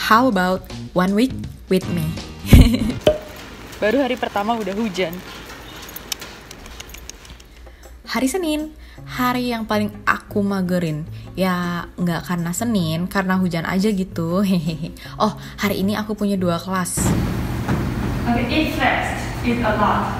How about 1 week with me? Baru hari pertama udah hujan. Hari Senin, hari yang paling aku magerin. Ya nggak karena Senin, karena hujan aja gitu. Oh, hari ini aku punya 2 kelas. Okay, eat fast, eat a lot.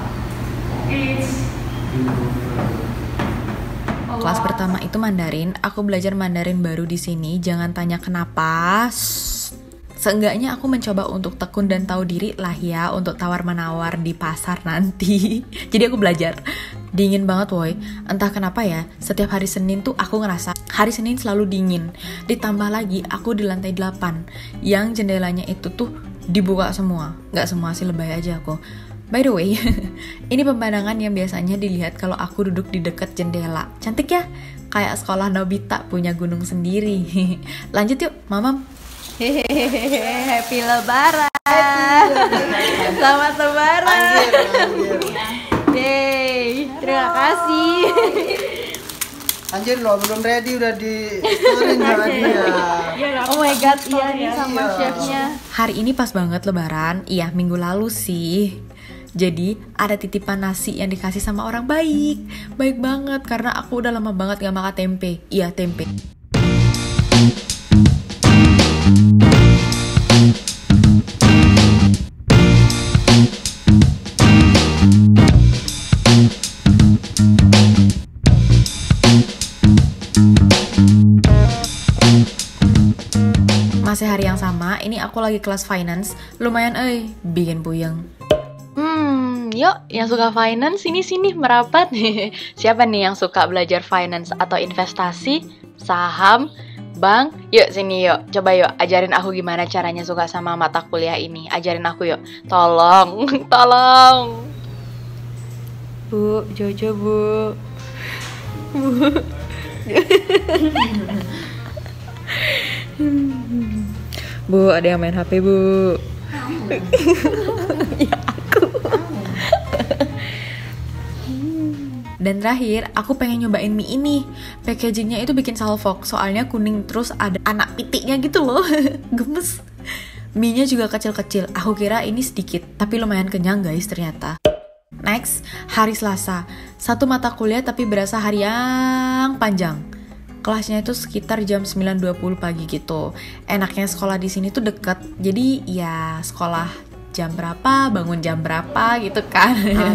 Kelas pertama itu Mandarin. Aku belajar Mandarin baru di sini. Jangan tanya kenapa. Seenggaknya aku mencoba untuk tekun dan tahu diri lah ya untuk tawar-menawar di pasar nanti. Jadi aku belajar. Dingin banget woy. Entah kenapa ya, setiap hari Senin tuh aku ngerasa hari Senin selalu dingin. Ditambah lagi aku di lantai 8 yang jendelanya itu tuh dibuka semua. Nggak semua sih, lebay aja aku. By the way, ini pemandangan yang biasanya dilihat kalau aku duduk di dekat jendela. Cantik ya? Kayak sekolah Nobita punya gunung sendiri. Lanjut yuk, mamam. Hehehe, happy lebaran. Selamat lebaran. Yeay, terima kasih. Anjir loh, belum ready udah di story sama dia. Oh my god, iya nih sama chefnya. Hari ini pas banget lebaran. Iya, minggu lalu sih. Jadi ada titipan nasi yang dikasih sama orang baik. Baik banget karena aku udah lama banget gak makan tempe. Iya, tempe. Masih hari yang sama, ini aku lagi kelas finance. Lumayan bikin puyeng. Yuk, yang suka finance sini merapat. Siapa nih yang suka belajar finance atau investasi, saham, bank? Yuk sini yuk, coba yuk ajarin aku gimana caranya suka sama mata kuliah ini. Ajarin aku yuk, tolong, tolong. Bu, Jojo bu. Bu, ada yang main HP bu. Ya aku. Dan terakhir, aku pengen nyobain mie ini. Packagingnya itu bikin salfok, soalnya kuning terus ada anak pitiknya gitu loh. Gemes. Mie-nya juga kecil-kecil. Aku kira ini sedikit, tapi lumayan kenyang guys ternyata. Next, hari Selasa. 1 mata kuliah tapi berasa hari yang panjang. Kelasnya itu sekitar jam 9.20 pagi gitu. Enaknya sekolah di sini tuh deket. Jadi ya sekolah jam berapa, bangun jam berapa gitu kan.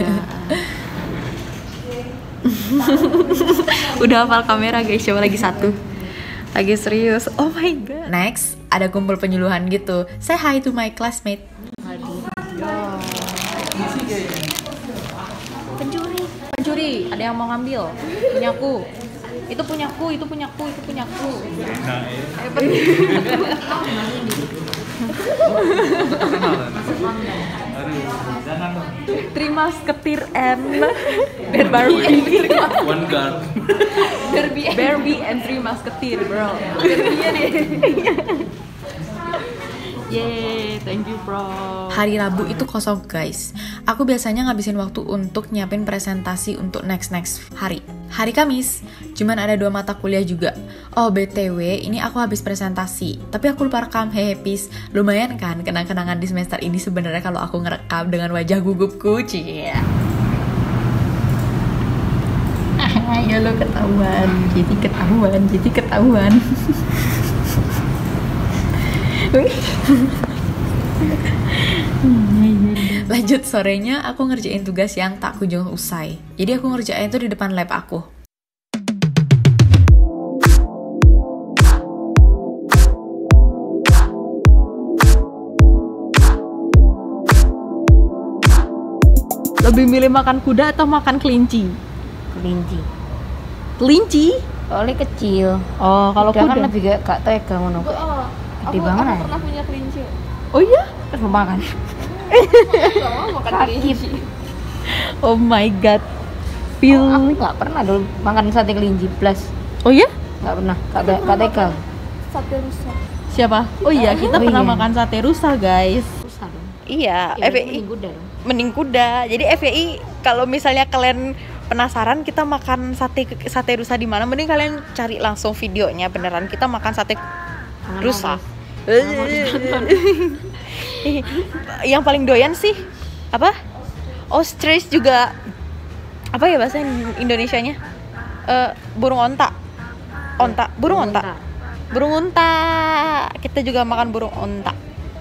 Udah hafal kamera guys, coba lagi 1. Lagi serius. Oh my god. Next, ada kumpul penyuluhan gitu. Say hi to my classmate. Pencuri, ada yang mau ngambil. Punyaku. Itu punyaku. Terima Musketeer and One guard. Barbie and 3 Musketeer, bro. Iya deh. Yeay, thank you bro. Hari Rabu itu kosong guys. Aku biasanya ngabisin waktu untuk nyiapin presentasi untuk next hari. Hari Kamis, cuman ada 2 mata kuliah juga. Oh BTW, ini aku habis presentasi. Tapi aku lupa rekam, pis. Lumayan kan kenang-kenangan di semester ini sebenarnya kalau aku ngerekam dengan wajah gugupku, cie. Ya lo ketahuan, jadi ketahuan. Lanjut, sorenya aku ngerjain tugas yang tak kunjung usai. Jadi aku ngerjain itu di depan lab aku. Lebih milih makan kuda atau makan kelinci? Kelinci? Soalnya kecil. Oh, kalau kuda kan lebih gak tega ngono. Gede banget ya. Aku pernah punya kelinci. Oh iya? Terus mau makan. Gak mau makan kelinci. Oh my god. Aku gak pernah dulu makan sate kelinci plus. Oh iya? Gak pernah. Gak tega. Sate rusa. Siapa? Oh iya, kita pernah makan sate rusa guys. Rusa dong. Iya, Ya, FYI mending kuda dong. mending kuda. Jadi FYI kalau misalnya kalian penasaran kita makan sate rusa di mana, mending kalian cari langsung videonya. Beneran kita makan sate rusa. Yang paling doyan sih apa? Ostrich juga apa ya bahasa Indonesianya? Burung onta. Burung onta. Kita juga makan burung onta.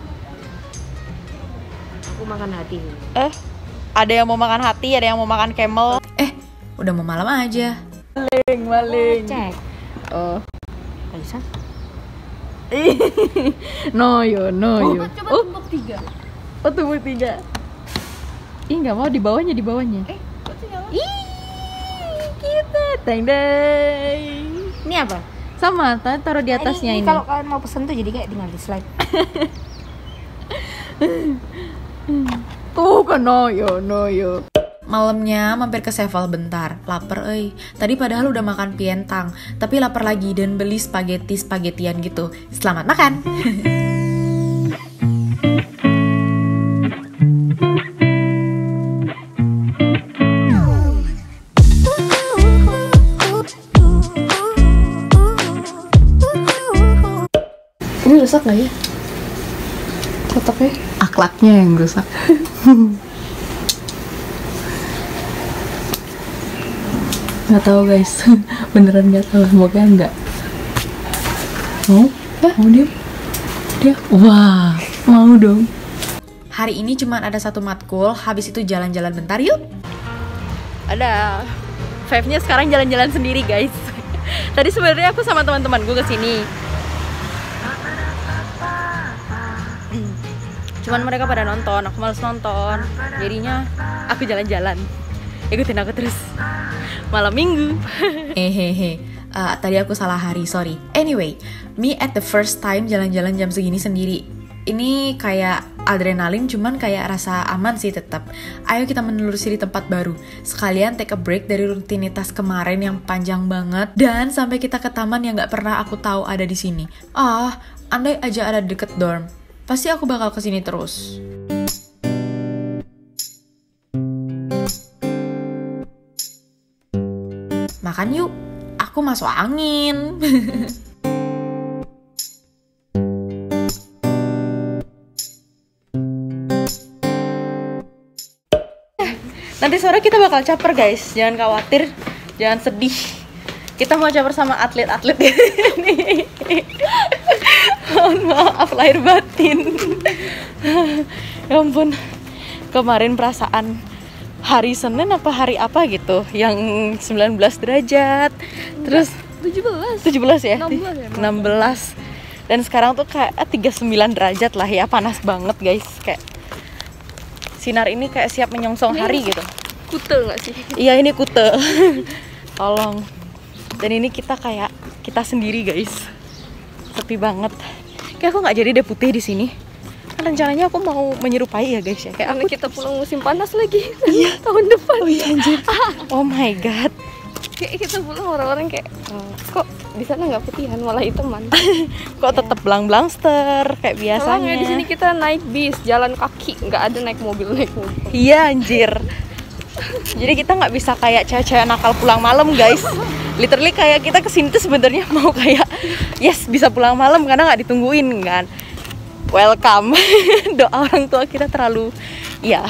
Aku makan hati. Ada yang mau makan hati, ada yang mau makan camel. Udah mau malam aja. Maling. Cek. Oh. Bisa? No yo. Coba tumbuk 3. Oh, tumbuk 3. Ih, nggak mau di bawahnya. Kita teng. Ini apa? Sama, taruh di atasnya ini. Kalau kalian mau pesen tuh jadi kayak tinggal di slide. Tuh kan no yo. Malamnya mampir ke Sevel bentar, lapar Tadi padahal udah makan pientang, tapi lapar lagi dan beli spagetian gitu. Selamat makan. Ini rusak nggak ya? Kotaknya? Akhlaknya yang rusak. Nggak tahu guys, beneran nggak tahu, semoga enggak. Mau dia, wah mau dong. Hari ini cuma ada satu matkul, habis itu jalan-jalan bentar yuk. Ada Five-nya sekarang jalan-jalan sendiri guys. Tadi sebenarnya aku sama teman-teman gue kesini, cuman mereka pada nonton, aku males nonton, jadinya aku jalan-jalan. Ikutin aku terus. Malam minggu. Tadi aku salah hari, sorry. Anyway, me at the first time jalan-jalan jam segini sendiri. Ini kayak adrenalin, cuman kayak rasa aman sih tetap. Ayo kita menelusuri tempat baru. Sekalian take a break dari rutinitas kemarin yang panjang banget, dan sampai kita ke taman yang gak pernah aku tahu ada di sini. Andai aja ada deket dorm, pasti aku bakal kesini terus. Makan yuk, aku masuk angin. Nanti sore kita bakal caper guys, jangan khawatir, jangan sedih. Kita mau caper sama atlet-atlet ini. Mohon maaf lahir batin. Ya ampun, kemarin perasaan hari Senin apa hari apa gitu yang 19 derajat. Terus 17 ya? 16 dan sekarang tuh kayak 39 derajat lah ya, panas banget guys. Kayak sinar ini kayak siap menyongsong hari gitu. Kute nggak sih? Iya, ini kute. Tolong. Dan ini kita sendiri guys, sepi banget. Kayak aku nggak jadi deh putih di sini. Rencananya aku mau menyerupai ya guys ya. Kayak Karena aku kita pulang musim panas lagi. Iya. Tahun depan. Oh iya anjir. Oh my god. Kayak kita pulang orang-orang kayak kok di sana nggak putihan malah hitaman. Kok tetap belang-belangster kayak biasanya. Soalnya di sini kita naik bis, jalan kaki, nggak ada naik mobil. Iya anjir. Jadi kita nggak bisa kayak cewek-cewek nakal pulang malam guys. Literally kayak kita kesini tuh sebenarnya mau kayak yes bisa pulang malam karena nggak ditungguin kan. Welcome. Doa orang tua kita terlalu ya.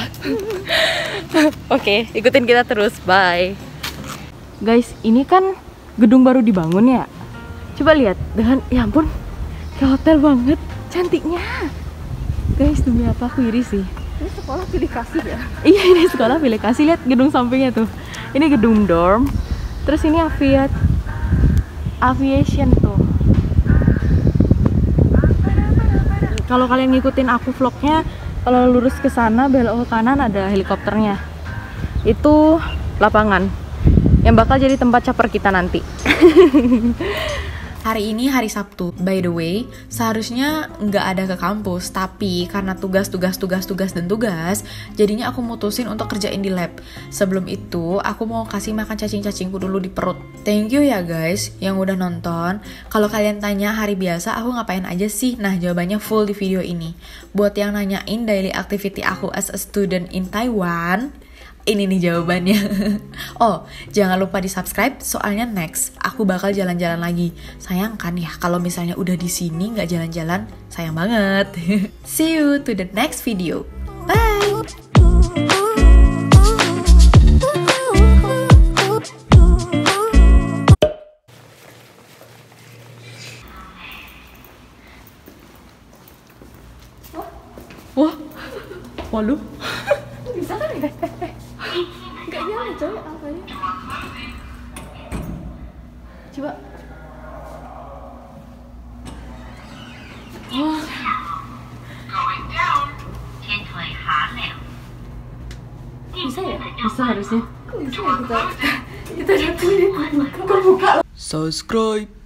Oke, ikutin kita terus. Bye. Guys, ini kan gedung baru dibangun ya. Coba lihat dengan ya ampun, kayak hotel banget. Cantiknya. Guys, demi apa aku iri sih. Ini sekolah pilih kasih ya? Iya, ini sekolah pilih kasih. Lihat gedung sampingnya tuh. Ini gedung dorm. Terus ini aviation tuh. Kalau kalian ngikutin aku vlognya, kalau lurus ke sana belok ke kanan ada helikopternya. Itu lapangan yang bakal jadi tempat caper kita nanti. Hari ini hari Sabtu, by the way, seharusnya nggak ada ke kampus, tapi karena tugas, jadinya aku mutusin untuk kerjain di lab. Sebelum itu, aku mau kasih makan cacing-cacingku dulu di perut. Thank you ya guys yang udah nonton. Kalau kalian tanya hari biasa aku ngapain aja sih? Nah, jawabannya full di video ini. Buat yang nanyain daily activity aku as a student in Taiwan, Ini nih jawabannya. Oh, jangan lupa di subscribe, soalnya next aku bakal jalan-jalan lagi. Sayang kan ya kalau misalnya udah di sini nggak jalan-jalan, sayang banget. See you to the next video. Bye. Wah, walu. Bisa kan ya? Enggak nyala coy, apanya? Coba. Wah. Bisa ya? Bisa harusnya. Kok bisa ya kita jatuh di buka. Subscribe.